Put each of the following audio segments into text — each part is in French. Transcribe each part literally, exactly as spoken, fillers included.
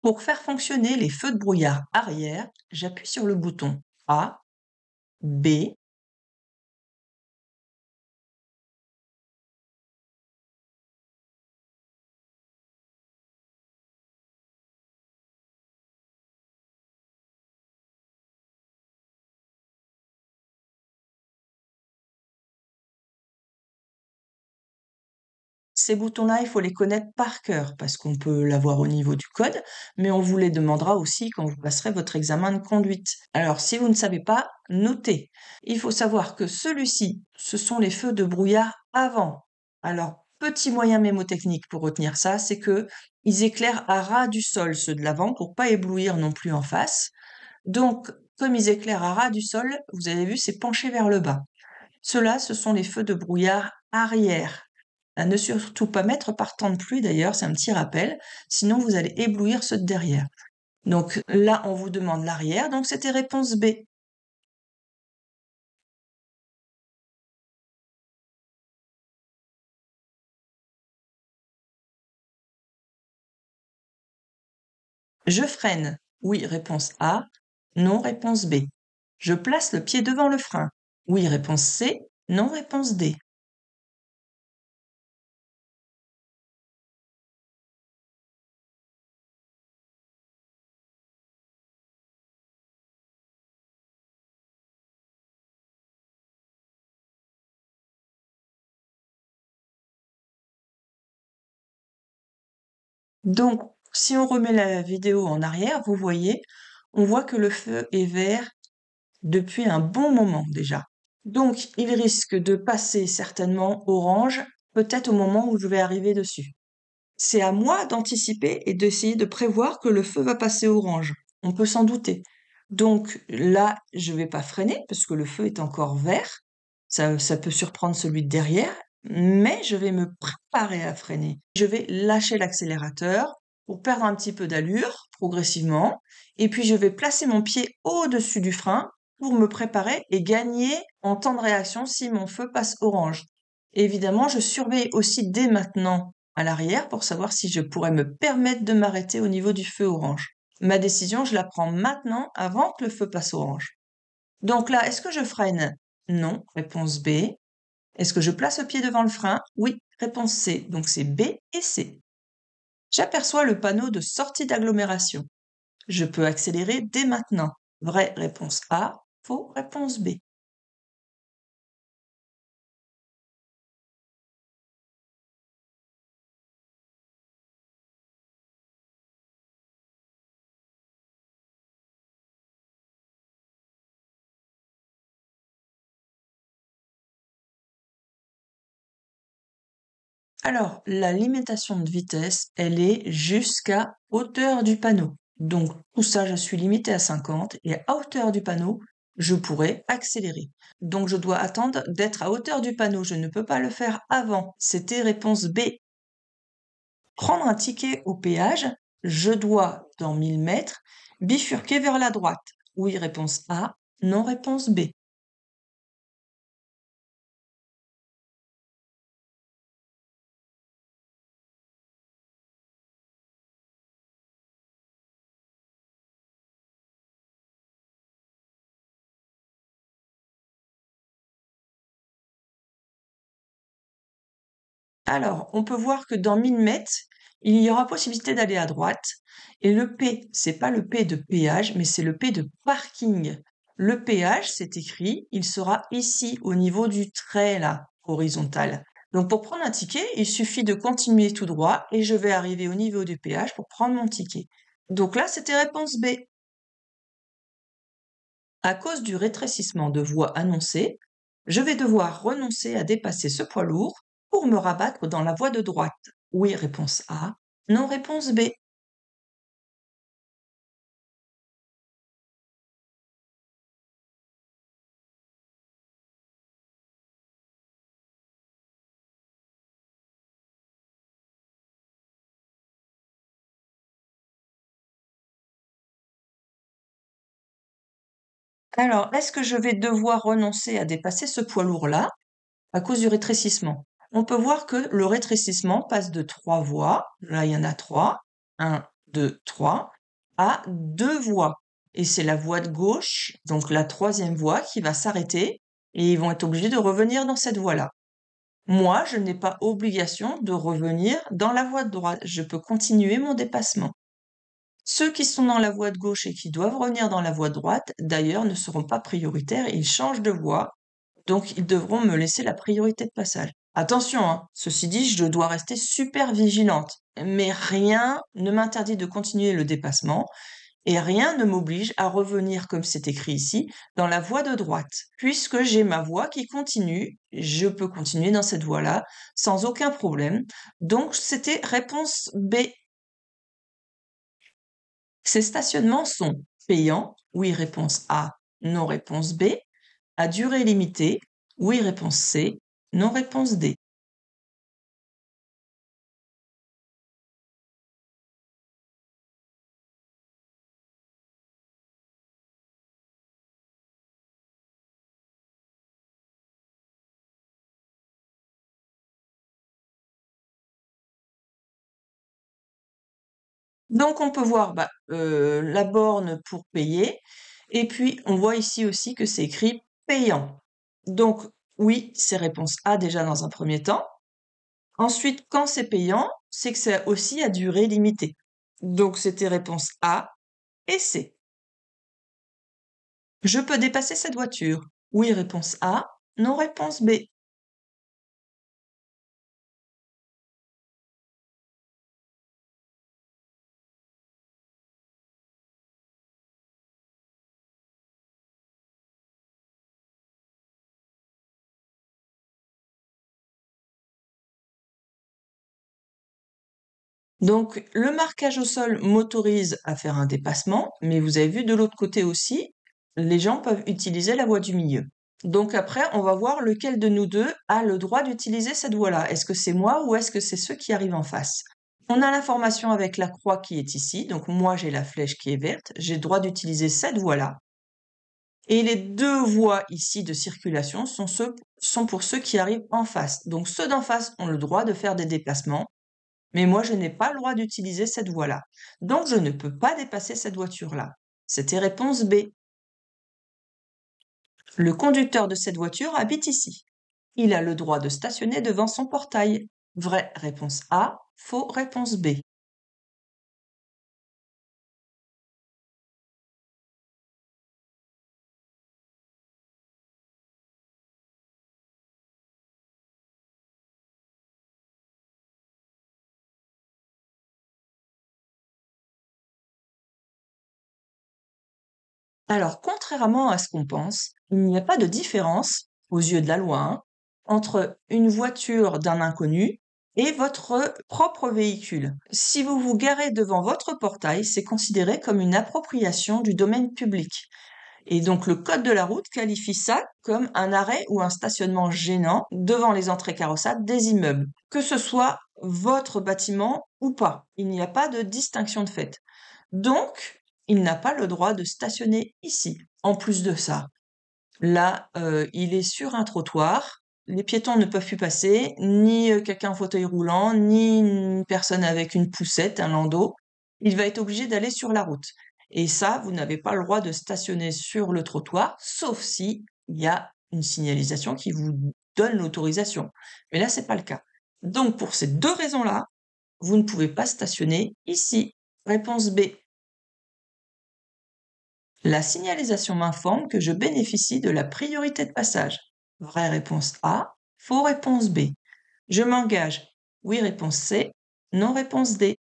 Pour faire fonctionner les feux de brouillard arrière, j'appuie sur le bouton A, B, ces boutons-là, il faut les connaître par cœur parce qu'on peut l'avoir au niveau du code, mais on vous les demandera aussi quand vous passerez votre examen de conduite. Alors, si vous ne savez pas, notez. Il faut savoir que celui-ci, ce sont les feux de brouillard avant. Alors, petit moyen mémotechnique pour retenir ça, c'est que ils éclairent à ras du sol, ceux de l'avant, pour pas éblouir non plus en face. Donc, comme ils éclairent à ras du sol, vous avez vu, c'est penché vers le bas. Ceux-là, ce sont les feux de brouillard arrière. À ne surtout pas mettre par temps de pluie d'ailleurs, c'est un petit rappel, sinon vous allez éblouir ceux de derrière. Donc là, on vous demande l'arrière, donc c'était réponse B. Je freine. Oui, réponse A. Non, réponse B. Je place le pied devant le frein. Oui, réponse C. Non, réponse D. Donc, si on remet la vidéo en arrière, vous voyez, on voit que le feu est vert depuis un bon moment déjà. Donc, il risque de passer certainement orange, peut-être au moment où je vais arriver dessus. C'est à moi d'anticiper et d'essayer de prévoir que le feu va passer orange. On peut s'en douter. Donc là, je vais pas freiner parce que le feu est encore vert. Ça, ça peut surprendre celui de derrière, mais je vais me préparer à freiner. Je vais lâcher l'accélérateur pour perdre un petit peu d'allure progressivement, et puis je vais placer mon pied au-dessus du frein pour me préparer et gagner en temps de réaction si mon feu passe orange. Évidemment, je surveille aussi dès maintenant à l'arrière pour savoir si je pourrais me permettre de m'arrêter au niveau du feu orange. Ma décision, je la prends maintenant avant que le feu passe orange. Donc là, est-ce que je freine? Non, réponse B. Est-ce que je place le pied devant le frein? Oui, réponse C. Donc c'est B et C. J'aperçois le panneau de sortie d'agglomération. Je peux accélérer dès maintenant. Vrai, réponse A. Faux, réponse B. Alors, la limitation de vitesse, elle est jusqu'à hauteur du panneau. Donc, tout ça, je suis limité à cinquante et à hauteur du panneau, je pourrais accélérer. Donc, je dois attendre d'être à hauteur du panneau. Je ne peux pas le faire avant. C'était réponse B. Prendre un ticket au péage, je dois, dans mille mètres, bifurquer vers la droite. Oui, réponse A. Non, réponse B. Alors, on peut voir que dans mille mètres, il y aura possibilité d'aller à droite. Et le P, c'est pas le P de péage, mais c'est le P de parking. Le péage, c'est écrit, il sera ici, au niveau du trait, là, horizontal. Donc, pour prendre un ticket, il suffit de continuer tout droit et je vais arriver au niveau du péage pour prendre mon ticket. Donc là, c'était réponse B. À cause du rétrécissement de voie annoncé, je vais devoir renoncer à dépasser ce poids lourd pour me rabattre dans la voie de droite. Oui, réponse A. Non, réponse B. Alors, est-ce que je vais devoir renoncer à dépasser ce poids lourd-là à cause du rétrécissement? On peut voir que le rétrécissement passe de trois voies. Là, il y en a trois. Un, deux, trois, a deux voies. Et c'est la voie de gauche, donc la troisième voie, qui va s'arrêter et ils vont être obligés de revenir dans cette voie-là. Moi, je n'ai pas obligation de revenir dans la voie de droite. Je peux continuer mon dépassement. Ceux qui sont dans la voie de gauche et qui doivent revenir dans la voie de droite, d'ailleurs, ne seront pas prioritaires, ils changent de voie, donc ils devront me laisser la priorité de passage. Attention, hein, ceci dit, je dois rester super vigilante, mais rien ne m'interdit de continuer le dépassement et rien ne m'oblige à revenir, comme c'est écrit ici, dans la voie de droite. Puisque j'ai ma voie qui continue, je peux continuer dans cette voie-là sans aucun problème. Donc, c'était réponse B. Ces stationnements sont payants, oui, réponse A, non, réponse B, à durée limitée, oui, réponse C, non, réponse D. Donc, on peut voir bah, euh, la borne pour payer, et puis on voit ici aussi que c'est écrit payant. Donc, oui, c'est réponse A déjà dans un premier temps. Ensuite, quand c'est payant, c'est que c'est aussi à durée limitée. Donc, c'était réponse A et C. Je peux dépasser cette voiture. Oui, réponse A. Non, réponse B. Donc, le marquage au sol m'autorise à faire un dépassement, mais vous avez vu de l'autre côté aussi, les gens peuvent utiliser la voie du milieu. Donc après, on va voir lequel de nous deux a le droit d'utiliser cette voie-là. Est-ce que c'est moi ou est-ce que c'est ceux qui arrivent en face? On a l'information avec la croix qui est ici, donc moi j'ai la flèche qui est verte, j'ai le droit d'utiliser cette voie-là. Et les deux voies ici de circulation sont, ceux, sont pour ceux qui arrivent en face. Donc ceux d'en face ont le droit de faire des déplacements, mais moi je n'ai pas le droit d'utiliser cette voie-là. Donc je ne peux pas dépasser cette voiture-là. C'était réponse B. Le conducteur de cette voiture habite ici. Il a le droit de stationner devant son portail. Vraie réponse A, faux réponse B. Alors, contrairement à ce qu'on pense, il n'y a pas de différence, aux yeux de la loi, hein, entre une voiture d'un inconnu et votre propre véhicule. Si vous vous garez devant votre portail, c'est considéré comme une appropriation du domaine public. Et donc le code de la route qualifie ça comme un arrêt ou un stationnement gênant devant les entrées carrossables des immeubles, que ce soit votre bâtiment ou pas. Il n'y a pas de distinction de fait. Donc, il n'a pas le droit de stationner ici. En plus de ça, là, euh, il est sur un trottoir. Les piétons ne peuvent plus passer, ni euh, quelqu'un en fauteuil roulant, ni une personne avec une poussette, un landau. Il va être obligé d'aller sur la route. Et ça, vous n'avez pas le droit de stationner sur le trottoir, sauf si il y a une signalisation qui vous donne l'autorisation. Mais là, c'est pas le cas. Donc, pour ces deux raisons-là, vous ne pouvez pas stationner ici. Réponse B. La signalisation m'informe que je bénéficie de la priorité de passage. Vraie réponse A, faux réponse B. Je m'engage. Oui réponse C, non réponse D.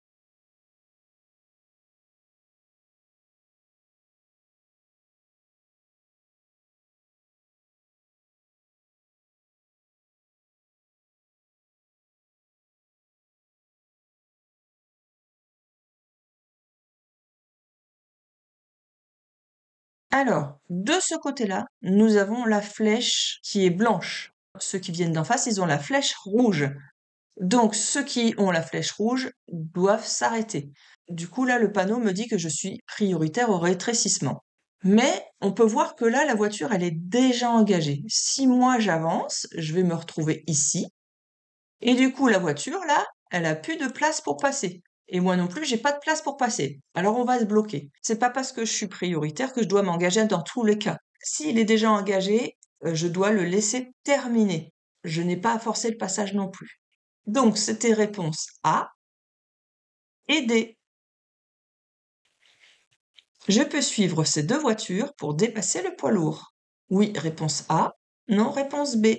Alors, de ce côté-là, nous avons la flèche qui est blanche. Ceux qui viennent d'en face, ils ont la flèche rouge. Donc, ceux qui ont la flèche rouge doivent s'arrêter. Du coup, là, le panneau me dit que je suis prioritaire au rétrécissement. Mais on peut voir que là, la voiture, elle est déjà engagée. Si moi j'avance, je vais me retrouver ici. Et du coup, la voiture, là, elle a plus de place pour passer. Et moi non plus, j'ai pas de place pour passer. Alors on va se bloquer. C'est pas parce que je suis prioritaire que je dois m'engager dans tous les cas. S'il est déjà engagé, euh, je dois le laisser terminer. Je n'ai pas à forcer le passage non plus. Donc c'était réponse A et D. Je peux suivre ces deux voitures pour dépasser le poids lourd. Oui, réponse A. Non, réponse B.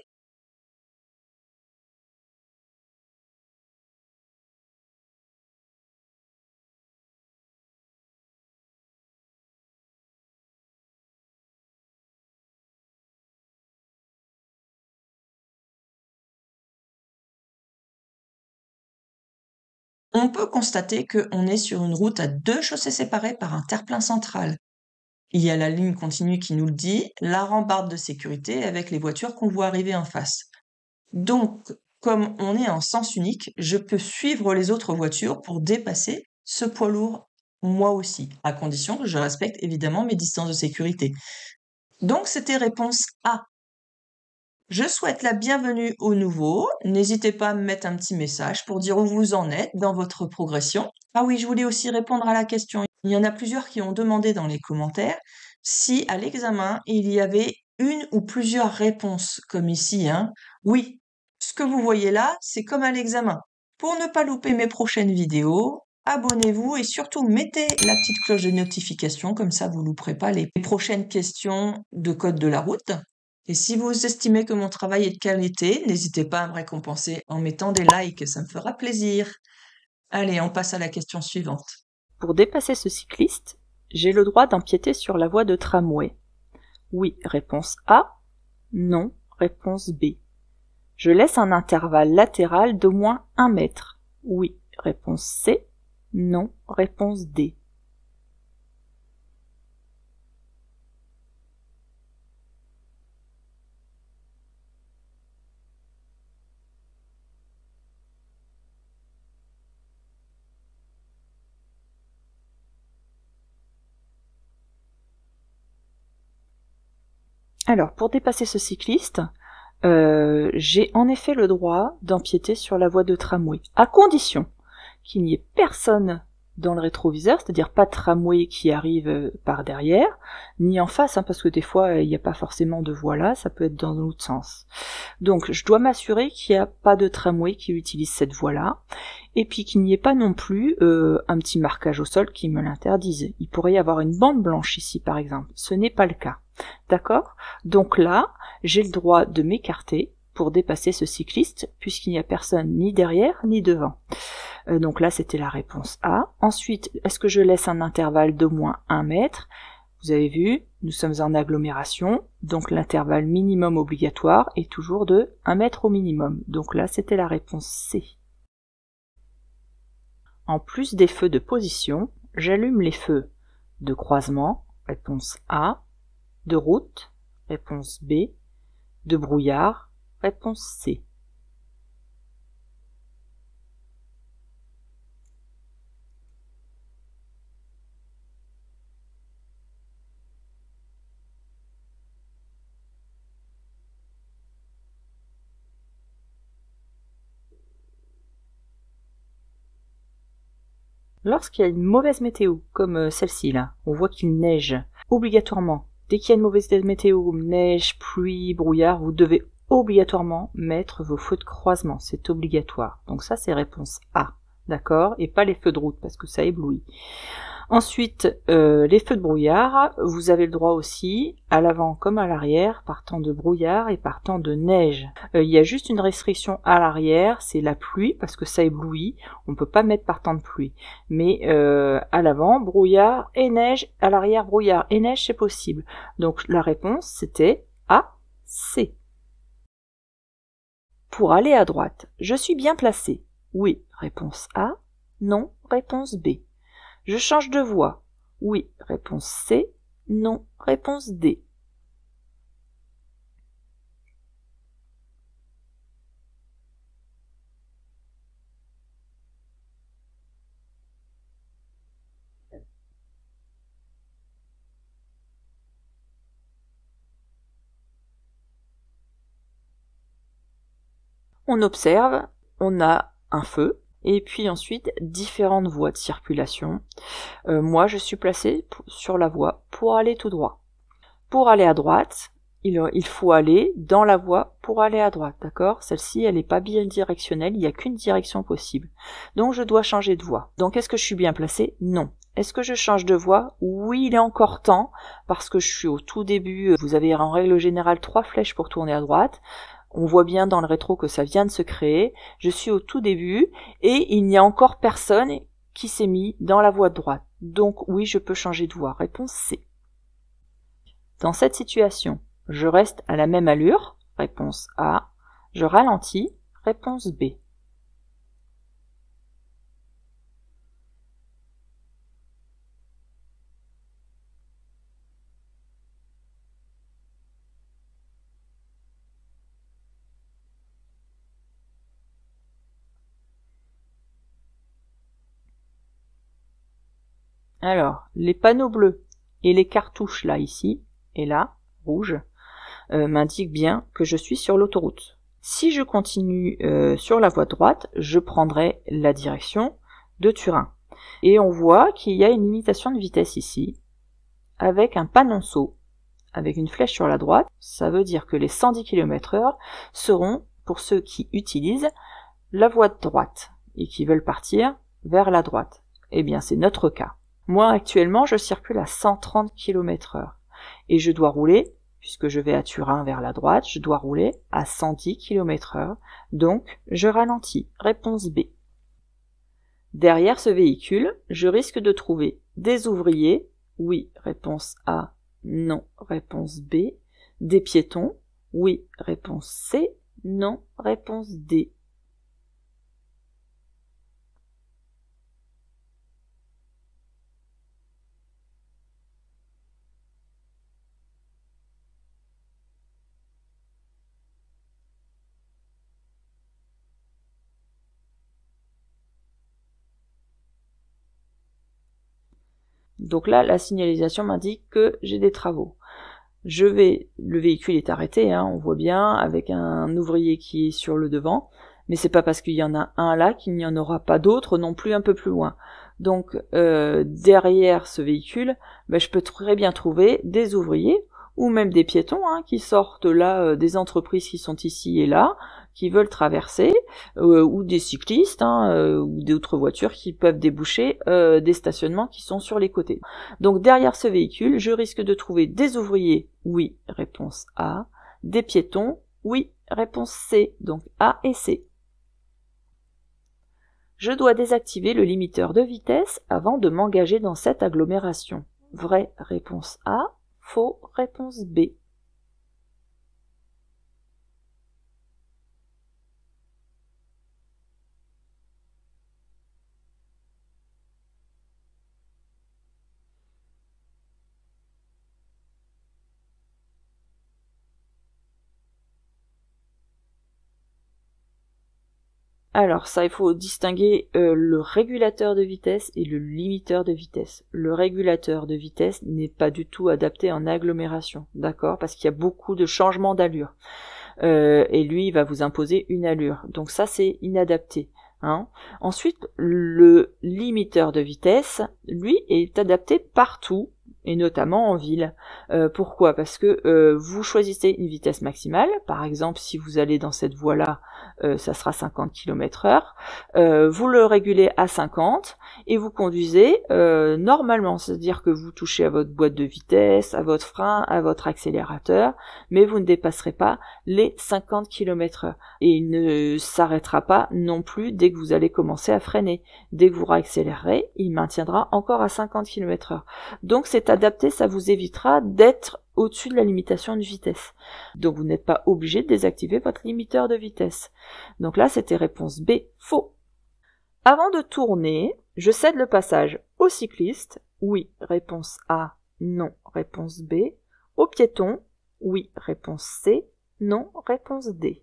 On peut constater qu'on est sur une route à deux chaussées séparées par un terre-plein central. Il y a la ligne continue qui nous le dit, la rambarde de sécurité avec les voitures qu'on voit arriver en face. Donc, comme on est en sens unique, je peux suivre les autres voitures pour dépasser ce poids lourd moi aussi, à condition que je respecte évidemment mes distances de sécurité. Donc, c'était réponse A. Je souhaite la bienvenue aux nouveaux. N'hésitez pas à me mettre un petit message pour dire où vous en êtes dans votre progression. Ah oui, je voulais aussi répondre à la question. Il y en a plusieurs qui ont demandé dans les commentaires si à l'examen il y avait une ou plusieurs réponses, comme ici, hein. Oui, ce que vous voyez là, c'est comme à l'examen. Pour ne pas louper mes prochaines vidéos, abonnez-vous et surtout mettez la petite cloche de notification, comme ça vous ne louperez pas les prochaines questions de code de la route. Et si vous estimez que mon travail est de qualité, n'hésitez pas à me récompenser en mettant des likes, ça me fera plaisir. Allez, on passe à la question suivante. Pour dépasser ce cycliste, j'ai le droit d'empiéter sur la voie de tramway. Oui, réponse A. Non, réponse B. Je laisse un intervalle latéral d'au moins un mètre. Oui, réponse C. Non, réponse D. Alors, pour dépasser ce cycliste, euh, j'ai en effet le droit d'empiéter sur la voie de tramway, à condition qu'il n'y ait personne dans le rétroviseur, c'est-à-dire pas de tramway qui arrive par derrière, ni en face, hein, parce que des fois il n'y a pas forcément de voie là, ça peut être dans l'autre sens. Donc je dois m'assurer qu'il n'y a pas de tramway qui utilise cette voie-là, et puis qu'il n'y ait pas non plus euh, un petit marquage au sol qui me l'interdise. Il pourrait y avoir une bande blanche ici par exemple, ce n'est pas le cas. D'accord ? Donc là, j'ai le droit de m'écarter pour dépasser ce cycliste, puisqu'il n'y a personne ni derrière ni devant. Euh, donc là, c'était la réponse A. Ensuite, est-ce que je laisse un intervalle d'au moins un mètre ? Vous avez vu, nous sommes en agglomération, donc l'intervalle minimum obligatoire est toujours de un mètre au minimum. Donc là, c'était la réponse C. En plus des feux de position, j'allume les feux de croisement, réponse A, de route, réponse B, de brouillard, réponse C. Lorsqu'il y a une mauvaise météo, comme celle-ci là, on voit qu'il neige, obligatoirement, dès qu'il y a une mauvaise météo, neige, pluie, brouillard, vous devez obligatoirement mettre vos feux de croisement, c'est obligatoire. Donc ça c'est réponse A, d'accord ? Et pas les feux de route, parce que ça éblouit. Ensuite, euh, les feux de brouillard, vous avez le droit aussi, à l'avant comme à l'arrière, partant de brouillard et partant de neige. Euh, il y a juste une restriction à l'arrière, c'est la pluie, parce que ça éblouit, on ne peut pas mettre partant de pluie. Mais euh, à l'avant, brouillard et neige, à l'arrière, brouillard et neige, c'est possible. Donc la réponse, c'était A, C. Pour aller à droite, je suis bien placé. Oui, réponse A. Non, réponse B. Je change de voie. Oui, réponse C. Non, réponse D. On observe, on a un feu, et puis ensuite différentes voies de circulation. Euh, moi, je suis placée sur la voie pour aller tout droit. Pour aller à droite, il, il faut aller dans la voie pour aller à droite, d'accord? Celle-ci, elle n'est pas bidirectionnelle, il n'y a qu'une direction possible. Donc, je dois changer de voie. Donc, est-ce que je suis bien placée? Non. Est-ce que je change de voie? Oui, il est encore temps, parce que je suis au tout début. Vous avez en règle générale trois flèches pour tourner à droite. On voit bien dans le rétro que ça vient de se créer. Je suis au tout début, et il n'y a encore personne qui s'est mis dans la voie de droite. Donc, oui, je peux changer de voie. Réponse C. Dans cette situation, je reste à la même allure, réponse A. Je ralentis, réponse B. Alors, les panneaux bleus et les cartouches là, ici, et là, rouge, euh, m'indiquent bien que je suis sur l'autoroute. Si je continue euh, sur la voie droite, je prendrai la direction de Turin. Et on voit qu'il y a une limitation de vitesse ici, avec un panonceau, avec une flèche sur la droite. Ça veut dire que les cent dix kilomètres heure seront pour ceux qui utilisent la voie de droite et qui veulent partir vers la droite. Eh bien, c'est notre cas. Moi, actuellement, je circule à cent trente kilomètres heure et je dois rouler, puisque je vais à Turin vers la droite, je dois rouler à cent dix kilomètres heure, donc je ralentis. Réponse B. Derrière ce véhicule, je risque de trouver des ouvriers, oui, réponse A, non, réponse B, des piétons, oui, réponse C, non, réponse D. Donc là, la signalisation m'indique que j'ai des travaux. Je vais, le véhicule est arrêté, hein, on voit bien, avec un ouvrier qui est sur le devant, mais c'est pas parce qu'il y en a un là qu'il n'y en aura pas d'autres non plus un peu plus loin. Donc euh, derrière ce véhicule, ben, je peux très bien trouver des ouvriers ou même des piétons hein, qui sortent là euh, des entreprises qui sont ici et là, qui veulent traverser, euh, ou des cyclistes hein, euh, ou d'autres voitures qui peuvent déboucher euh, des stationnements qui sont sur les côtés. Donc derrière ce véhicule, je risque de trouver des ouvriers, oui, réponse A, des piétons, oui, réponse C, donc A et C. Je dois désactiver le limiteur de vitesse avant de m'engager dans cette agglomération. Vrai, réponse A, faux, réponse B. Alors ça, il faut distinguer euh, le régulateur de vitesse et le limiteur de vitesse. Le régulateur de vitesse n'est pas du tout adapté en agglomération, d'accord? Parce qu'il y a beaucoup de changements d'allure. Euh, et lui, il va vous imposer une allure. Donc ça, c'est inadapté. Hein. Ensuite, le limiteur de vitesse, lui, est adapté partout, et notamment en ville. Euh, pourquoi? Parce que euh, vous choisissez une vitesse maximale. Par exemple, si vous allez dans cette voie-là, euh, ça sera cinquante kilomètres heure. Euh, vous le régulez à cinquante et vous conduisez euh, normalement. C'est-à-dire que vous touchez à votre boîte de vitesse, à votre frein, à votre accélérateur, mais vous ne dépasserez pas les cinquante kilomètres heure. Et il ne s'arrêtera pas non plus dès que vous allez commencer à freiner. Dès que vous réaccélérerez, il maintiendra encore à cinquante kilomètres heure. Donc c'est adapté, ça vous évitera d'être au-dessus de la limitation de vitesse. Donc vous n'êtes pas obligé de désactiver votre limiteur de vitesse. Donc là, c'était réponse B, faux. Avant de tourner, je cède le passage au cycliste, oui, réponse A, non, réponse B. Au piéton, oui, réponse C, non, réponse D.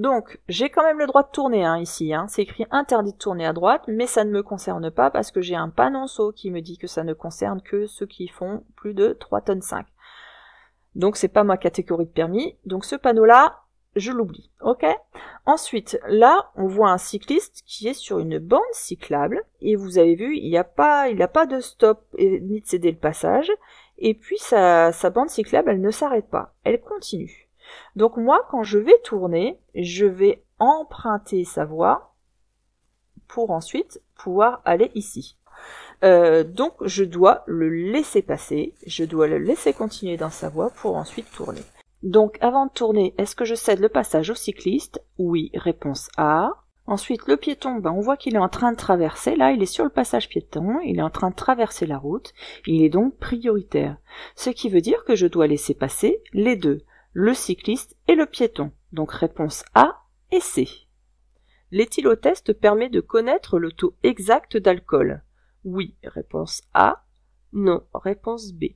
Donc, j'ai quand même le droit de tourner hein, ici. Hein. C'est écrit interdit de tourner à droite, mais ça ne me concerne pas parce que j'ai un panonceau qui me dit que ça ne concerne que ceux qui font plus de trois tonnes cinq. Donc, c'est pas ma catégorie de permis. Donc, ce panneau-là, je l'oublie. Ok. Ensuite, là, on voit un cycliste qui est sur une bande cyclable. Et vous avez vu, il n'y a pas, il n'a pas de stop et, ni de céder le passage. Et puis, sa, sa bande cyclable, elle ne s'arrête pas. Elle continue. Donc moi, quand je vais tourner, je vais emprunter sa voie pour ensuite pouvoir aller ici. Euh, donc je dois le laisser passer, je dois le laisser continuer dans sa voie pour ensuite tourner. Donc avant de tourner, est-ce que je cède le passage au cycliste? Oui, réponse A. Ensuite, le piéton, ben, on voit qu'il est en train de traverser. Là, il est sur le passage piéton, il est en train de traverser la route, il est donc prioritaire. Ce qui veut dire que je dois laisser passer les deux. Le cycliste et le piéton. Donc réponse A et C. L'éthylotest permet de connaître le taux exact d'alcool. Oui, réponse A. Non, réponse B.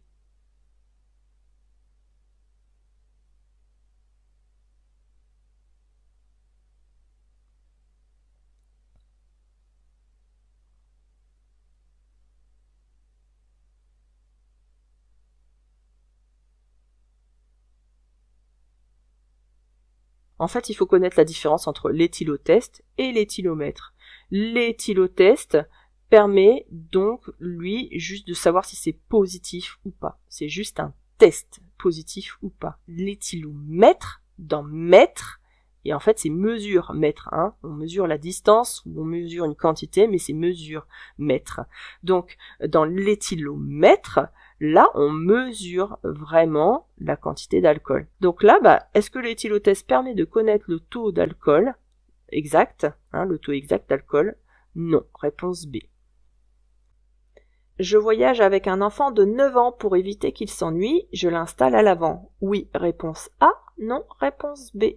En fait, il faut connaître la différence entre l'éthylotest et l'éthylomètre. L'éthylotest permet donc, lui, juste de savoir si c'est positif ou pas. C'est juste un test, positif ou pas. L'éthylomètre, dans mètre, et en fait c'est mesure mètre, hein. On mesure la distance ou on mesure une quantité, mais c'est mesure mètre. Donc, dans l'éthylomètre, là, on mesure vraiment la quantité d'alcool. Donc là, bah, est-ce que l'éthylotest permet de connaître le taux d'alcool exact, hein, le taux exact d'alcool? Non. Réponse B. Je voyage avec un enfant de neuf ans pour éviter qu'il s'ennuie, je l'installe à l'avant. Oui. Réponse A. Non. Réponse B.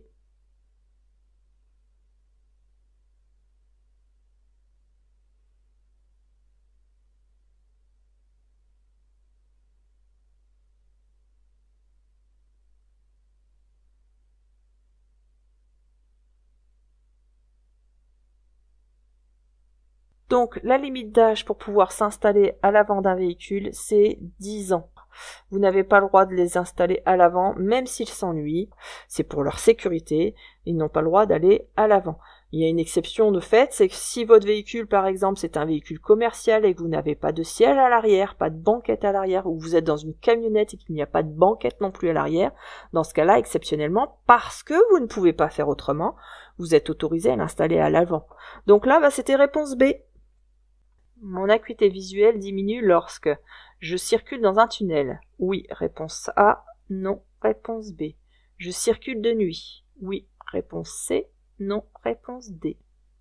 Donc, la limite d'âge pour pouvoir s'installer à l'avant d'un véhicule, c'est dix ans. Vous n'avez pas le droit de les installer à l'avant, même s'ils s'ennuient. C'est pour leur sécurité. Ils n'ont pas le droit d'aller à l'avant. Il y a une exception de fait, c'est que si votre véhicule, par exemple, c'est un véhicule commercial et que vous n'avez pas de siège à l'arrière, pas de banquette à l'arrière, ou vous êtes dans une camionnette et qu'il n'y a pas de banquette non plus à l'arrière, dans ce cas-là, exceptionnellement, parce que vous ne pouvez pas faire autrement, vous êtes autorisé à l'installer à l'avant. Donc là, bah, c'était réponse B. Mon acuité visuelle diminue lorsque je circule dans un tunnel. Oui, réponse A. Non, réponse B. Je circule de nuit. Oui, réponse C. Non, réponse D.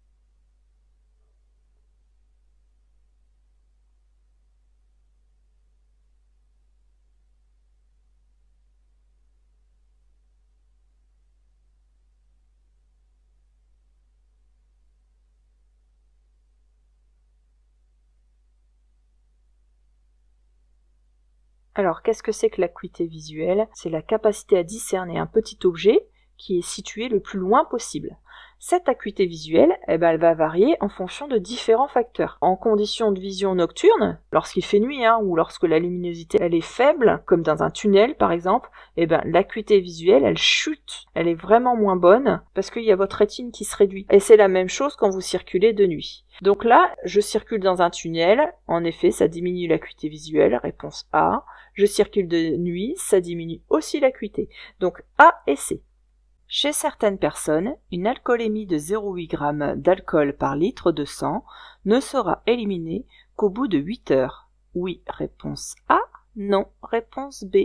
Alors, qu'est-ce que c'est que l'acuité visuelle? C'est la capacité à discerner un petit objet qui est situé le plus loin possible. Cette acuité visuelle, eh ben, elle va varier en fonction de différents facteurs. En conditions de vision nocturne, lorsqu'il fait nuit, hein, ou lorsque la luminosité elle est faible, comme dans un tunnel par exemple, eh ben, l'acuité visuelle, elle chute, elle est vraiment moins bonne, parce qu'il y a votre rétine qui se réduit. Et c'est la même chose quand vous circulez de nuit. Donc là, je circule dans un tunnel, en effet, ça diminue l'acuité visuelle, réponse A. Je circule de nuit, ça diminue aussi l'acuité. Donc A et C. Chez certaines personnes, une alcoolémie de zéro virgule huit grammes d'alcool par litre de sang ne sera éliminée qu'au bout de huit heures. Oui, réponse A. Non, réponse B.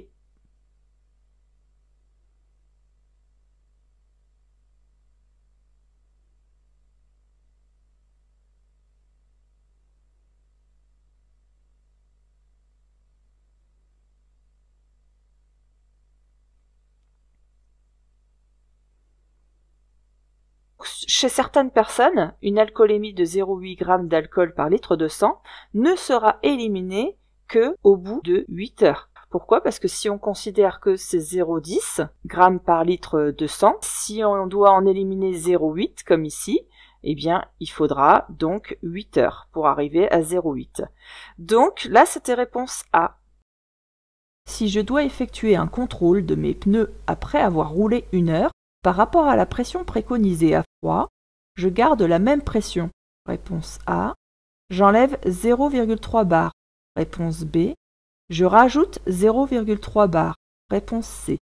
Chez certaines personnes, une alcoolémie de zéro virgule huit grammes d'alcool par litre de sang ne sera éliminée que au bout de huit heures. Pourquoi? Parce que si on considère que c'est zéro virgule dix grammes par litre de sang, si on doit en éliminer zéro virgule huit comme ici, eh bien, il faudra donc huit heures pour arriver à zéro virgule huit. Donc là, c'était réponse A. Si je dois effectuer un contrôle de mes pneus après avoir roulé une heure, par rapport à la pression préconisée à froid, je garde la même pression. Réponse A. J'enlève zéro virgule trois bar. Réponse B. Je rajoute zéro virgule trois bar. Réponse C.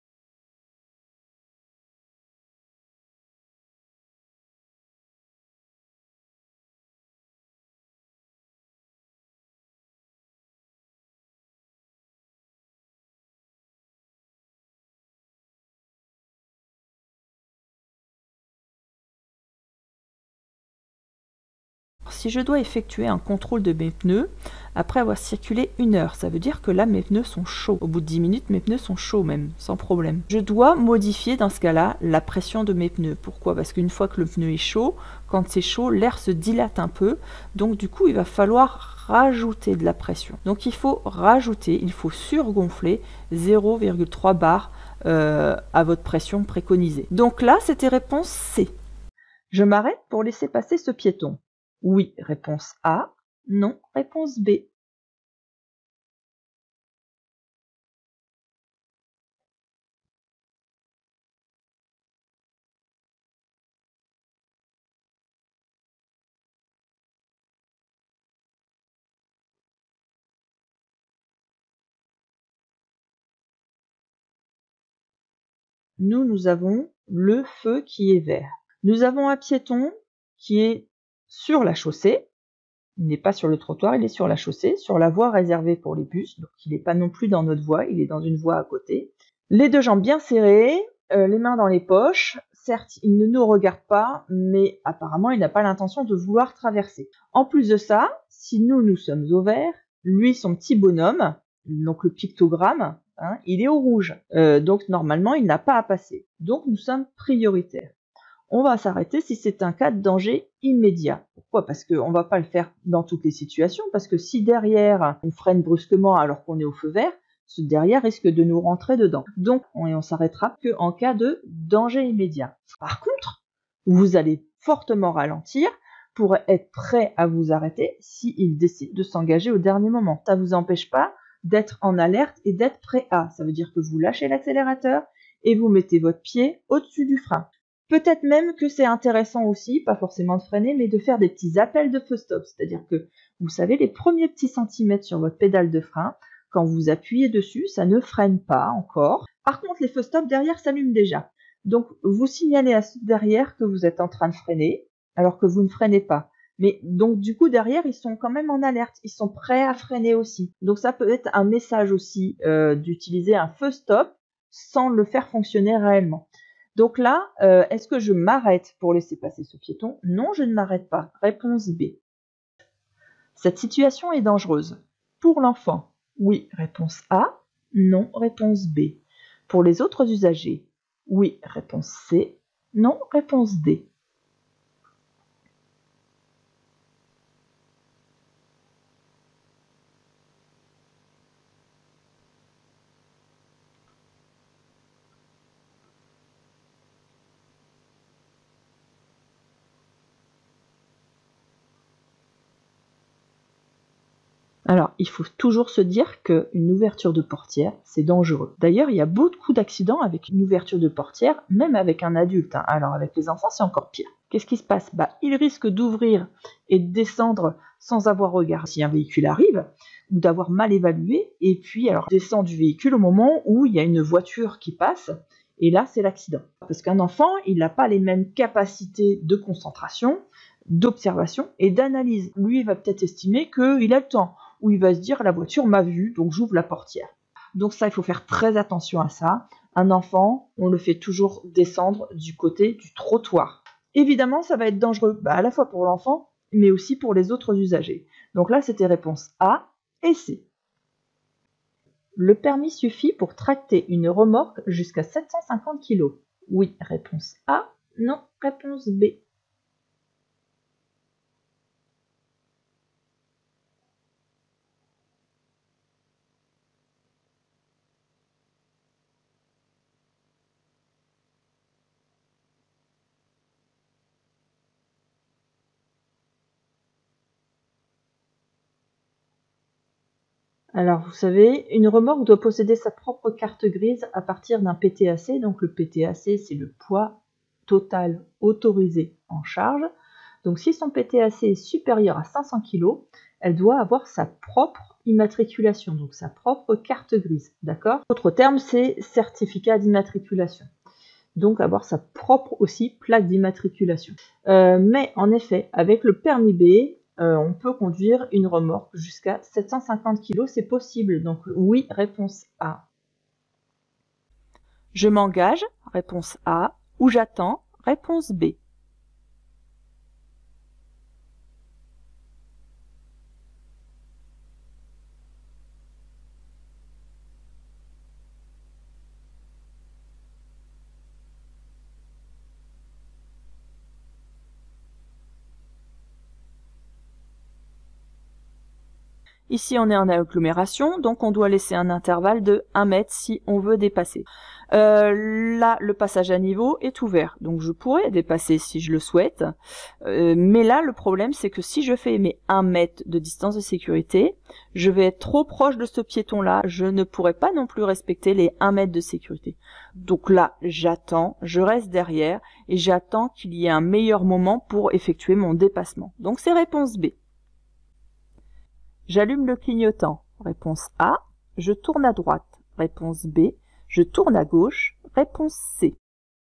Si je dois effectuer un contrôle de mes pneus après avoir circulé une heure, ça veut dire que là mes pneus sont chauds. Au bout de dix minutes, mes pneus sont chauds même, sans problème. Je dois modifier dans ce cas-là la pression de mes pneus. Pourquoi? Parce qu'une fois que le pneu est chaud, quand c'est chaud, l'air se dilate un peu. Donc du coup, il va falloir rajouter de la pression. Donc il faut rajouter, il faut surgonfler zéro virgule trois bar euh, à votre pression préconisée. Donc là, c'était réponse C. Je m'arrête pour laisser passer ce piéton. Oui, réponse A. Non, réponse B. Nous, nous avons le feu qui est vert. Nous avons un piéton qui est sur la chaussée. Il n'est pas sur le trottoir, il est sur la chaussée, sur la voie réservée pour les bus. Donc il n'est pas non plus dans notre voie, il est dans une voie à côté. Les deux jambes bien serrées, euh, les mains dans les poches. Certes, il ne nous regarde pas, mais apparemment, il n'a pas l'intention de vouloir traverser. En plus de ça, si nous, nous sommes au vert, lui, son petit bonhomme, donc le pictogramme, hein, il est au rouge. Euh, donc normalement, il n'a pas à passer. Donc nous sommes prioritaires. On va s'arrêter si c'est un cas de danger immédiat. Pourquoi? Parce qu'on ne va pas le faire dans toutes les situations, parce que si derrière, on freine brusquement alors qu'on est au feu vert, ce derrière risque de nous rentrer dedans. Donc, on ne s'arrêtera qu'en cas de danger immédiat. Par contre, vous allez fortement ralentir pour être prêt à vous arrêter s'il décide de s'engager au dernier moment. Ça ne vous empêche pas d'être en alerte et d'être prêt à. Ça veut dire que vous lâchez l'accélérateur et vous mettez votre pied au-dessus du frein. Peut-être même que c'est intéressant aussi, pas forcément de freiner, mais de faire des petits appels de feu stop. C'est-à-dire que, vous savez, les premiers petits centimètres sur votre pédale de frein, quand vous appuyez dessus, ça ne freine pas encore. Par contre, les feux stop derrière s'allument déjà. Donc, vous signalez à ceux derrière que vous êtes en train de freiner, alors que vous ne freinez pas. Mais donc, du coup, derrière, ils sont quand même en alerte. Ils sont prêts à freiner aussi. Donc, ça peut être un message aussi euh, d'utiliser un feu stop sans le faire fonctionner réellement. Donc là, euh, est-ce que je m'arrête pour laisser passer ce piéton? Non, je ne m'arrête pas. Réponse B. Cette situation est dangereuse. Pour l'enfant, oui, réponse A. Non, réponse B. Pour les autres usagers, oui, réponse C. Non, réponse D. Alors, il faut toujours se dire qu'une ouverture de portière, c'est dangereux. D'ailleurs, il y a beaucoup d'accidents avec une ouverture de portière, même avec un adulte. Hein. Alors, avec les enfants, c'est encore pire. Qu'est-ce qui se passe? Bah, ils risquent d'ouvrir et de descendre sans avoir regardé si un véhicule arrive, ou d'avoir mal évalué, et puis alors descend du véhicule au moment où il y a une voiture qui passe, et là, c'est l'accident. Parce qu'un enfant, il n'a pas les mêmes capacités de concentration, d'observation et d'analyse. Lui, il va peut-être estimer qu'il a le temps, où il va se dire la voiture m'a vu, donc j'ouvre la portière. Donc ça, il faut faire très attention à ça. Un enfant, on le fait toujours descendre du côté du trottoir. Évidemment, ça va être dangereux, bah, à la fois pour l'enfant, mais aussi pour les autres usagers. Donc là, c'était réponse A et C. Le permis suffit pour tracter une remorque jusqu'à sept cent cinquante kilos. Oui, réponse A. Non, réponse B. Alors, vous savez, une remorque doit posséder sa propre carte grise à partir d'un P T A C. Donc, le P T A C, c'est le poids total autorisé en charge. Donc, si son P T A C est supérieur à cinq cents kilos, elle doit avoir sa propre immatriculation, donc sa propre carte grise, d'accord? Autre terme, c'est certificat d'immatriculation. Donc, avoir sa propre aussi plaque d'immatriculation. Euh, mais en effet, avec le permis B, euh, on peut conduire une remorque jusqu'à sept cent cinquante kilos, c'est possible. Donc, oui, réponse A. Je m'engage, réponse A, ou j'attends, réponse B. Ici, on est en agglomération, donc on doit laisser un intervalle de un mètre si on veut dépasser. Euh, là, le passage à niveau est ouvert, donc je pourrais dépasser si je le souhaite. Euh, mais là, le problème, c'est que si je fais mes un mètre de distance de sécurité, je vais être trop proche de ce piéton-là. Je ne pourrai pas non plus respecter les un mètre de sécurité. Donc là, j'attends, je reste derrière et j'attends qu'il y ait un meilleur moment pour effectuer mon dépassement. Donc c'est réponse B. J'allume le clignotant. Réponse A. Je tourne à droite. Réponse B. Je tourne à gauche. Réponse C.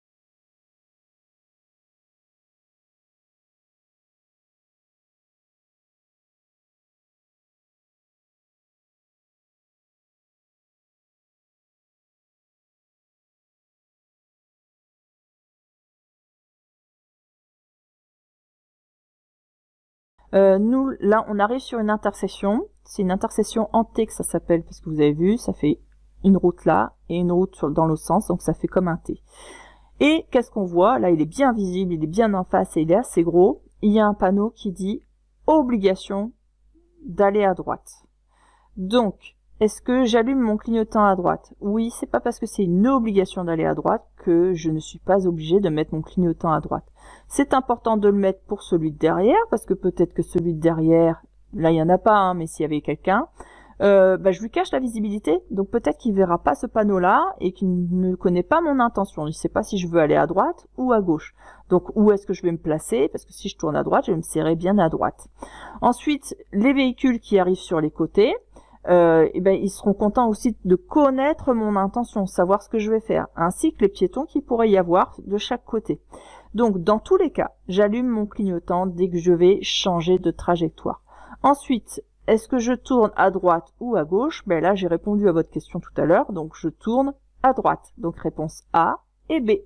Euh, nous, là, on arrive sur une intersection. C'est une intersection en T que ça s'appelle, parce que vous avez vu, ça fait une route là et une route sur, dans l'autre sens, donc ça fait comme un T. Et qu'est-ce qu'on voit? Là, il est bien visible, il est bien en face et il est assez gros. Il y a un panneau qui dit « Obligation d'aller à droite ». Donc, est-ce que j'allume mon clignotant à droite? Oui, c'est pas parce que c'est une obligation d'aller à droite que je ne suis pas obligée de mettre mon clignotant à droite. C'est important de le mettre pour celui de derrière, parce que peut-être que celui de derrière, là il y en a pas, hein, mais s'il y avait quelqu'un, euh, bah, je lui cache la visibilité, donc peut-être qu'il verra pas ce panneau-là et qu'il ne connaît pas mon intention. Il sait pas si je veux aller à droite ou à gauche. Donc où est-ce que je vais me placer? Parce que si je tourne à droite, je vais me serrer bien à droite. Ensuite, les véhicules qui arrivent sur les côtés, Euh, et ben, ils seront contents aussi de connaître mon intention, savoir ce que je vais faire, ainsi que les piétons qu'il pourrait y avoir de chaque côté. Donc, dans tous les cas, j'allume mon clignotant dès que je vais changer de trajectoire. Ensuite, est-ce que je tourne à droite ou à gauche? Ben là, j'ai répondu à votre question tout à l'heure, donc je tourne à droite. Donc, réponse A et B.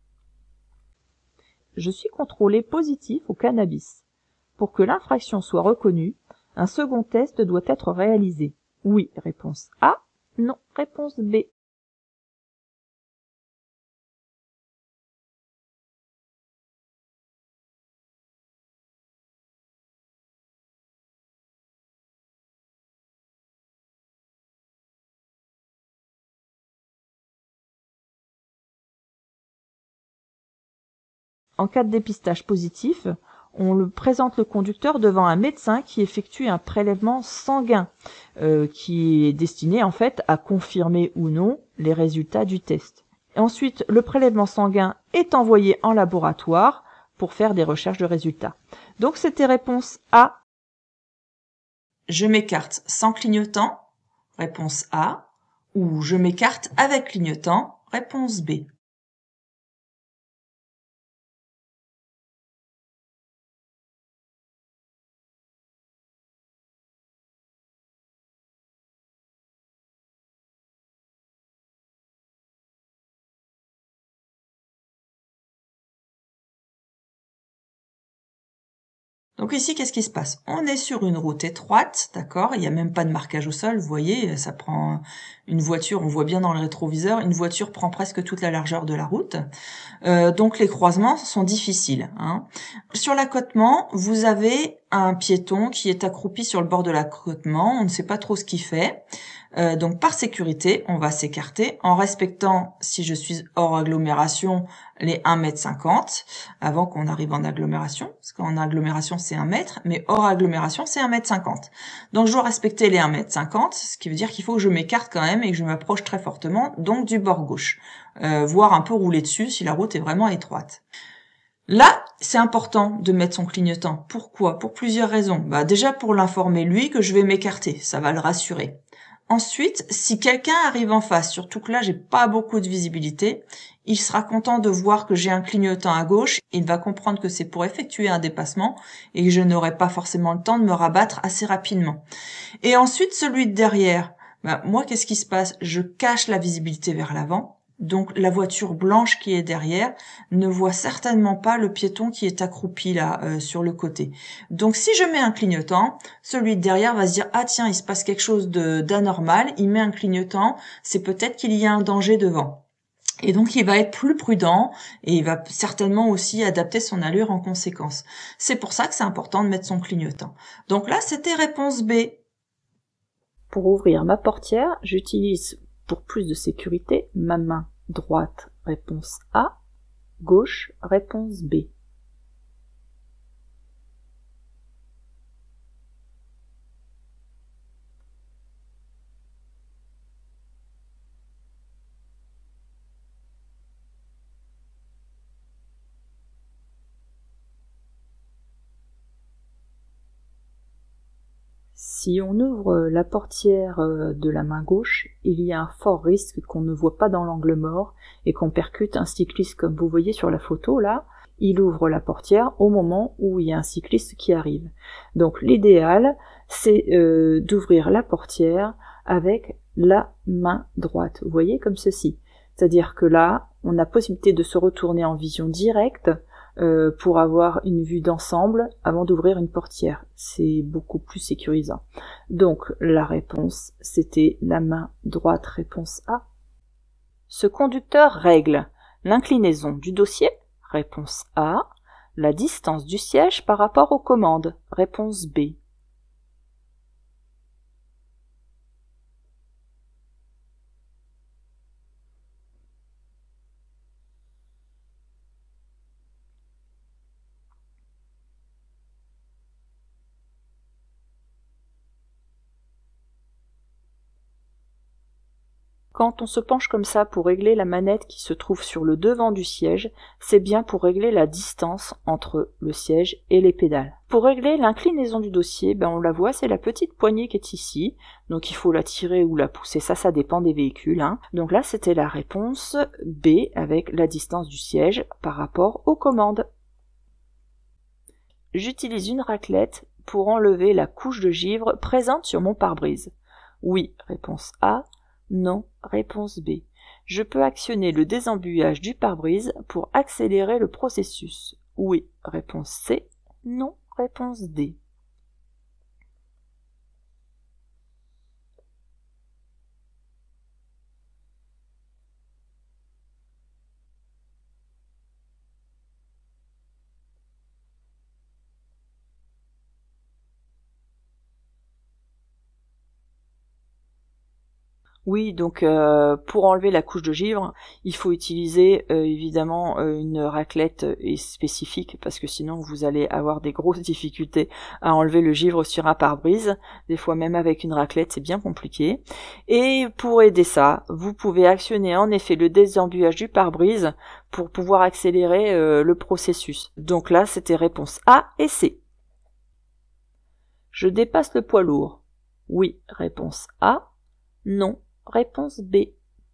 Je suis contrôlé positif au cannabis. Pour que l'infraction soit reconnue, un second test doit être réalisé. Oui, réponse A. Non, réponse B. En cas de dépistage positif, on le présente le conducteur devant un médecin qui effectue un prélèvement sanguin, euh, qui est destiné en fait à confirmer ou non les résultats du test. Et ensuite, le prélèvement sanguin est envoyé en laboratoire pour faire des recherches de résultats. Donc c'était réponse A. Je m'écarte sans clignotant, réponse A, ou je m'écarte avec clignotant, réponse B. Donc ici, qu'est-ce qui se passe? On est sur une route étroite, d'accord? Il n'y a même pas de marquage au sol, vous voyez, ça prend une voiture, on voit bien dans le rétroviseur, une voiture prend presque toute la largeur de la route. Euh, donc les croisements sont difficiles, hein. Sur l'accotement, vous avez un piéton qui est accroupi sur le bord de l'accotement, on ne sait pas trop ce qu'il fait. Euh, donc par sécurité, on va s'écarter en respectant, si je suis hors agglomération, les un mètre cinquante avant qu'on arrive en agglomération, parce qu'en agglomération c'est un mètre, mais hors agglomération c'est un mètre cinquante. Donc je dois respecter les un mètre cinquante, ce qui veut dire qu'il faut que je m'écarte quand même et que je m'approche très fortement, donc du bord gauche, euh, voire un peu rouler dessus si la route est vraiment étroite. Là, c'est important de mettre son clignotant. Pourquoi? Pour plusieurs raisons. Bah, déjà pour l'informer lui que je vais m'écarter, ça va le rassurer. Ensuite, si quelqu'un arrive en face, surtout que là j'ai pas beaucoup de visibilité, il sera content de voir que j'ai un clignotant à gauche, il va comprendre que c'est pour effectuer un dépassement et que je n'aurai pas forcément le temps de me rabattre assez rapidement. Et ensuite, celui de derrière, bah, moi qu'est-ce qui se passe? Je cache la visibilité vers l'avant. Donc la voiture blanche qui est derrière ne voit certainement pas le piéton qui est accroupi là euh, sur le côté. Donc si je mets un clignotant, celui de derrière va se dire « Ah tiens, il se passe quelque chose de d'anormal, il met un clignotant, c'est peut-être qu'il y a un danger devant ». Et donc il va être plus prudent et il va certainement aussi adapter son allure en conséquence. C'est pour ça que c'est important de mettre son clignotant. Donc là, c'était réponse B. Pour ouvrir ma portière, j'utilise pour plus de sécurité ma main droite, réponse A, gauche, réponse B. Si on ouvre la portière de la main gauche, il y a un fort risque qu'on ne voit pas dans l'angle mort et qu'on percute un cycliste comme vous voyez sur la photo là. Il ouvre la portière au moment où il y a un cycliste qui arrive. Donc l'idéal, c'est euh, d'ouvrir la portière avec la main droite. Vous voyez, comme ceci. C'est-à-dire que là, on a possibilité de se retourner en vision directe Euh, pour avoir une vue d'ensemble avant d'ouvrir une portière. C'est beaucoup plus sécurisant. Donc la réponse, c'était la main droite, réponse A. Ce conducteur règle l'inclinaison du dossier, réponse A, la distance du siège par rapport aux commandes, réponse B. Quand on se penche comme ça pour régler la manette qui se trouve sur le devant du siège, c'est bien pour régler la distance entre le siège et les pédales. Pour régler l'inclinaison du dossier, ben on la voit, c'est la petite poignée qui est ici. Donc il faut la tirer ou la pousser, ça, ça dépend des véhicules. Hein. Donc là, c'était la réponse B avec la distance du siège par rapport aux commandes. J'utilise une raclette pour enlever la couche de givre présente sur mon pare-brise. Oui, réponse A. Non, réponse B. Je peux actionner le désembuyage du pare-brise pour accélérer le processus. Oui, réponse C. Non, réponse D. Oui, donc euh, pour enlever la couche de givre, il faut utiliser euh, évidemment euh, une raclette euh, spécifique parce que sinon vous allez avoir des grosses difficultés à enlever le givre sur un pare-brise. Des fois même avec une raclette c'est bien compliqué. Et pour aider ça, vous pouvez actionner en effet le désembuyage du pare-brise pour pouvoir accélérer euh, le processus. Donc là c'était réponse A et C. Je dépasse le poids lourd. Oui, réponse A. Non. Réponse B.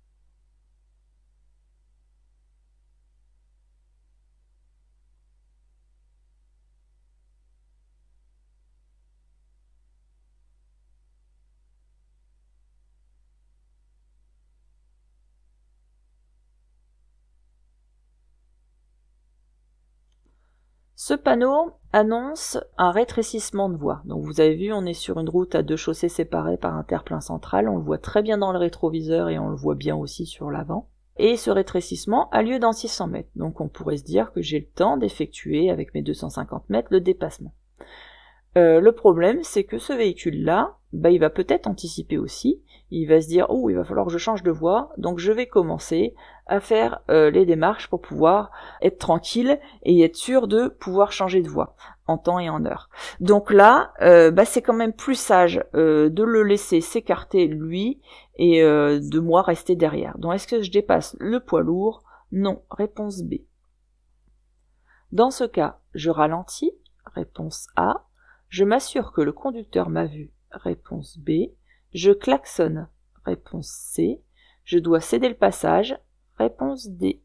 Ce panneau annonce un rétrécissement de voie. Donc vous avez vu, on est sur une route à deux chaussées séparées par un terre-plein central. On le voit très bien dans le rétroviseur et on le voit bien aussi sur l'avant. Et ce rétrécissement a lieu dans six cents mètres. Donc on pourrait se dire que j'ai le temps d'effectuer avec mes deux cent cinquante mètres le dépassement. Euh, le problème, c'est que ce véhicule-là, bah, il va peut-être anticiper aussi. Il va se dire, oh, il va falloir que je change de voie, donc je vais commencer à faire euh, les démarches pour pouvoir être tranquille et être sûr de pouvoir changer de voie en temps et en heure. Donc là, euh, bah, c'est quand même plus sage euh, de le laisser s'écarter lui et euh, de moi rester derrière. Donc est-ce que je dépasse le poids lourd? Non. Réponse B. Dans ce cas, je ralentis. Réponse A. Je m'assure que le conducteur m'a vu. Réponse B. Je klaxonne. Réponse C. Je dois céder le passage. Réponse D.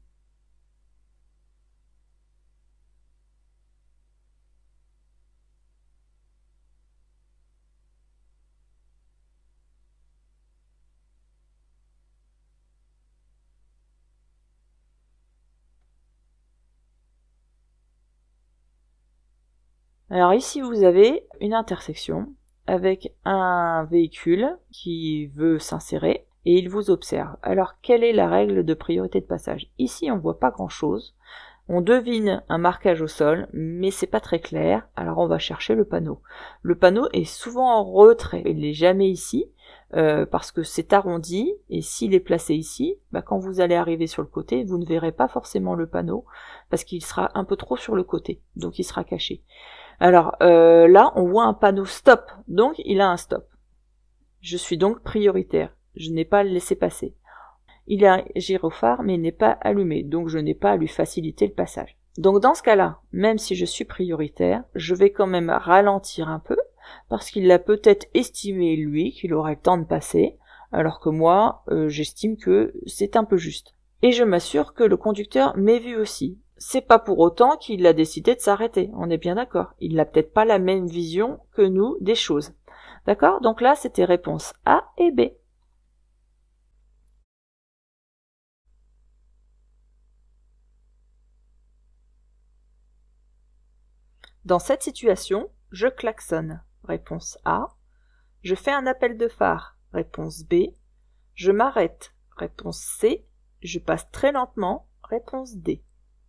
Alors ici, vous avez une intersection avec un véhicule qui veut s'insérer et il vous observe. Alors, quelle est la règle de priorité de passage? Ici, on voit pas grand-chose. On devine un marquage au sol, mais c'est pas très clair. Alors, on va chercher le panneau. Le panneau est souvent en retrait. Il n'est jamais ici euh, parce que c'est arrondi. Et s'il est placé ici, bah, quand vous allez arriver sur le côté, vous ne verrez pas forcément le panneau parce qu'il sera un peu trop sur le côté. Donc, il sera caché. Alors euh, là, on voit un panneau stop, donc il a un stop. Je suis donc prioritaire, je n'ai pas à le laisser passer. Il a un gyrophare, mais il n'est pas allumé, donc je n'ai pas à lui faciliter le passage. Donc dans ce cas-là, même si je suis prioritaire, je vais quand même ralentir un peu, parce qu'il a peut-être estimé, lui, qu'il aurait le temps de passer, alors que moi, euh, j'estime que c'est un peu juste. Et je m'assure que le conducteur m'ait vu aussi. C'est pas pour autant qu'il a décidé de s'arrêter, on est bien d'accord. Il n'a peut-être pas la même vision que nous des choses. D'accord? Donc là, c'était réponse A et B. Dans cette situation, je klaxonne. Réponse A. Je fais un appel de phare. Réponse B. Je m'arrête. Réponse C. Je passe très lentement. Réponse D.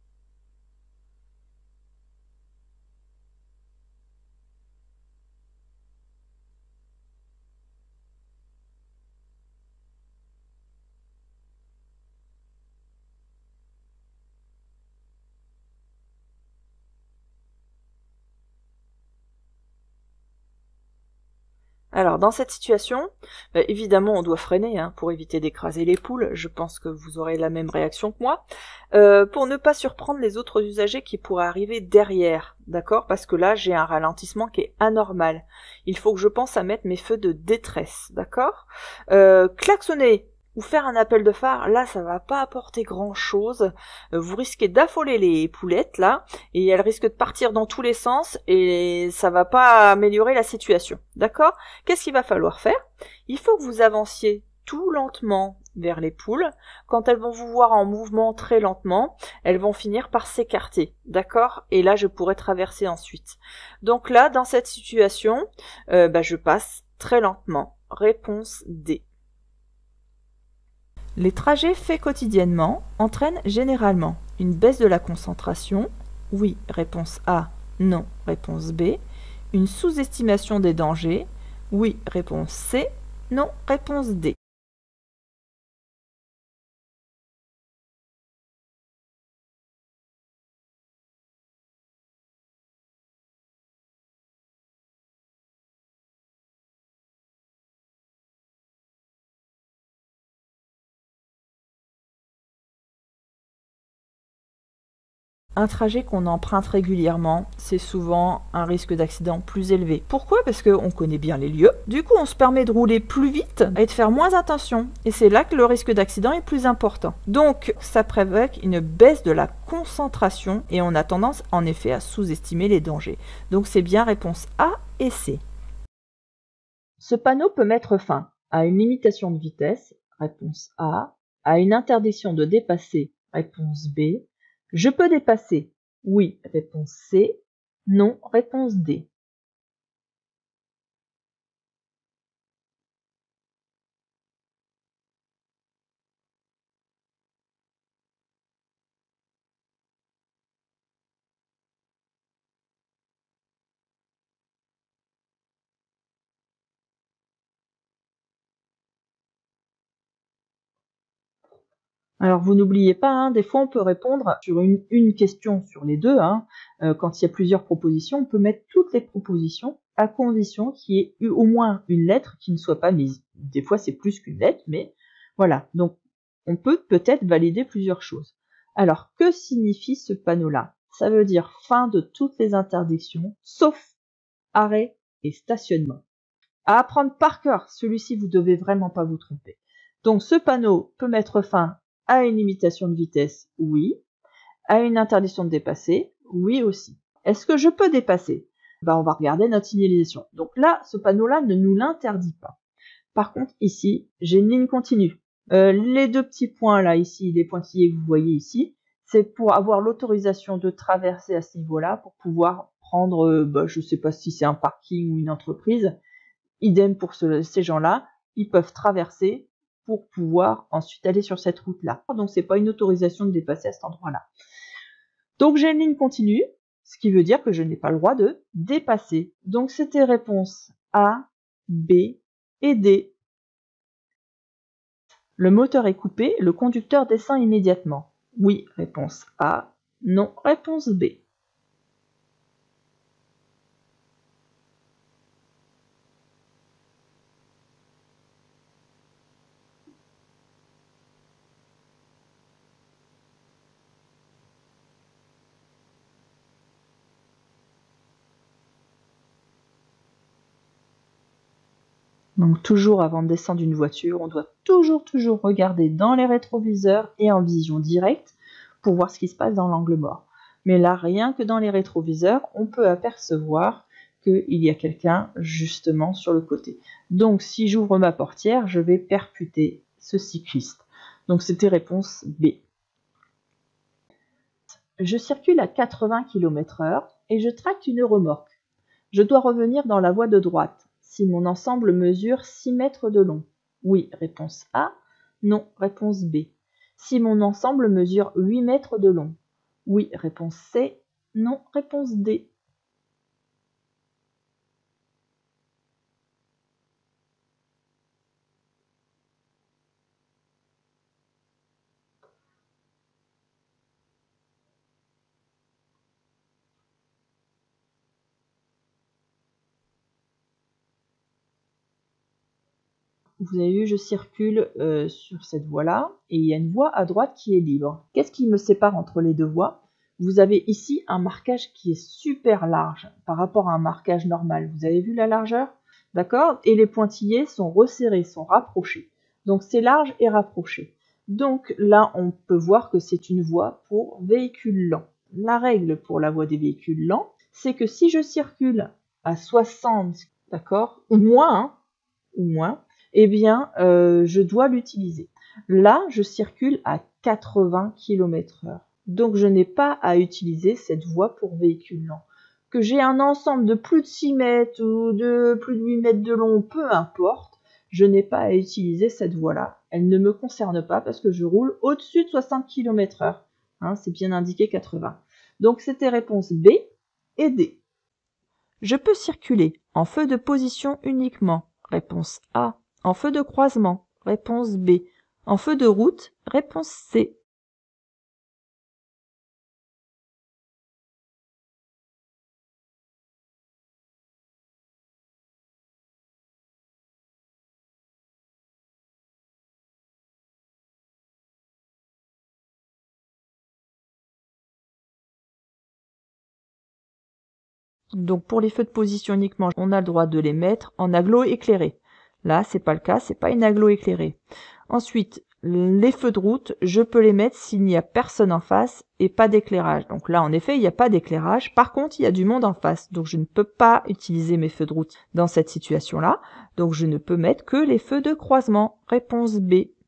Alors, dans cette situation, bah, évidemment, on doit freiner hein, pour éviter d'écraser les poules. Je pense que vous aurez la même réaction que moi. Euh, pour ne pas surprendre les autres usagers qui pourraient arriver derrière, d'accord? Parce que là, j'ai un ralentissement qui est anormal. Il faut que je pense à mettre mes feux de détresse, d'accord? euh, Klaxonner ou faire un appel de phare, là, ça va pas apporter grand-chose. Vous risquez d'affoler les poulettes, là, et elles risquent de partir dans tous les sens, et ça va pas améliorer la situation. D'accord? Qu'est-ce qu'il va falloir faire? Il faut que vous avanciez tout lentement vers les poules. Quand elles vont vous voir en mouvement très lentement, elles vont finir par s'écarter. D'accord? Et là, je pourrai traverser ensuite. Donc là, dans cette situation, euh, bah, je passe très lentement. Réponse D. Les trajets faits quotidiennement entraînent généralement une baisse de la concentration, oui, réponse A, non, réponse B, une sous-estimation des dangers, oui, réponse C, non, réponse D. Un trajet qu'on emprunte régulièrement, c'est souvent un risque d'accident plus élevé. Pourquoi? Parce qu'on connaît bien les lieux. Du coup, on se permet de rouler plus vite et de faire moins attention. Et c'est là que le risque d'accident est plus important. Donc, ça provoque une baisse de la concentration et on a tendance, en effet, à sous-estimer les dangers. Donc, c'est bien réponse A et C. Ce panneau peut mettre fin à une limitation de vitesse, réponse A, à une interdiction de dépasser, réponse B. Je peux dépasser, oui, réponse C, non, réponse D. Alors vous n'oubliez pas, hein, des fois on peut répondre sur une, une question sur les deux. Hein. Euh, quand il y a plusieurs propositions, on peut mettre toutes les propositions à condition qu'il y ait eu au moins une lettre qui ne soit pas mise. Des fois c'est plus qu'une lettre, mais voilà. Donc on peut peut-être valider plusieurs choses. Alors que signifie ce panneau-là? Ça veut dire fin de toutes les interdictions, sauf arrêt et stationnement. À apprendre par cœur, celui-ci vous devez vraiment pas vous tromper. Donc ce panneau peut mettre fin à une limitation de vitesse, oui. À une interdiction de dépasser, oui aussi. Est-ce que je peux dépasser? Ben, on va regarder notre signalisation. Donc là, ce panneau-là ne nous l'interdit pas. Par contre, ici, j'ai une ligne continue. Euh, les deux petits points là, ici, les pointillés que vous voyez ici, c'est pour avoir l'autorisation de traverser à ce niveau-là, pour pouvoir prendre, euh, ben, je ne sais pas si c'est un parking ou une entreprise. Idem pour ce, ces gens-là, ils peuvent traverser pour pouvoir ensuite aller sur cette route-là. Donc, c'est pas une autorisation de dépasser à cet endroit-là. Donc, j'ai une ligne continue, ce qui veut dire que je n'ai pas le droit de dépasser. Donc, c'était réponse A, B et D. Le moteur est coupé, le conducteur descend immédiatement. Oui, réponse A. Non, réponse B. Donc toujours avant de descendre d'une voiture, on doit toujours toujours regarder dans les rétroviseurs et en vision directe pour voir ce qui se passe dans l'angle mort. Mais là, rien que dans les rétroviseurs, on peut apercevoir qu'il y a quelqu'un justement sur le côté. Donc si j'ouvre ma portière, je vais percuter ce cycliste. Donc c'était réponse B. Je circule à quatre-vingts kilomètres heure et je tracte une remorque. Je dois revenir dans la voie de droite. Si mon ensemble mesure six mètres de long. Oui, réponse A. Non, réponse B. Si mon ensemble mesure huit mètres de long. Oui, réponse C. Non, réponse D. Vous avez vu, je circule euh, sur cette voie-là, et il y a une voie à droite qui est libre. Qu'est-ce qui me sépare entre les deux voies? Vous avez ici un marquage qui est super large par rapport à un marquage normal. Vous avez vu la largeur? D'accord? Et les pointillés sont resserrés, sont rapprochés. Donc c'est large et rapproché. Donc là, on peut voir que c'est une voie pour véhicules lents. La règle pour la voie des véhicules lents, c'est que si je circule à soixante, d'accord, ou moins, hein, ou moins, eh bien, euh, je dois l'utiliser. Là, je circule à quatre-vingts kilomètres heure. Donc, je n'ai pas à utiliser cette voie pour véhicule lent. Que j'ai un ensemble de plus de six mètres ou de plus de huit mètres de long, peu importe, je n'ai pas à utiliser cette voie-là. Elle ne me concerne pas parce que je roule au-dessus de soixante kilomètres heure. Hein, c'est bien indiqué quatre-vingts. Donc, c'était réponse B et D. Je peux circuler en feu de position uniquement. Réponse A. En feu de croisement, réponse B. En feu de route, réponse C. Donc pour les feux de position uniquement, on a le droit de les mettre en aglo éclairé. Là, c'est pas le cas, c'est pas une aglo éclairée. Ensuite, les feux de route, je peux les mettre s'il n'y a personne en face et pas d'éclairage. Donc là, en effet, il n'y a pas d'éclairage. Par contre, il y a du monde en face. Donc je ne peux pas utiliser mes feux de route dans cette situation-là. Donc je ne peux mettre que les feux de croisement. Réponse B.